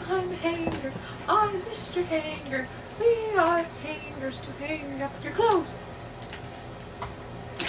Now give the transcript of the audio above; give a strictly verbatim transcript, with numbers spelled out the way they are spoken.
I'm a hanger. I'm Mister Hanger. We are hangers to hang up your clothes.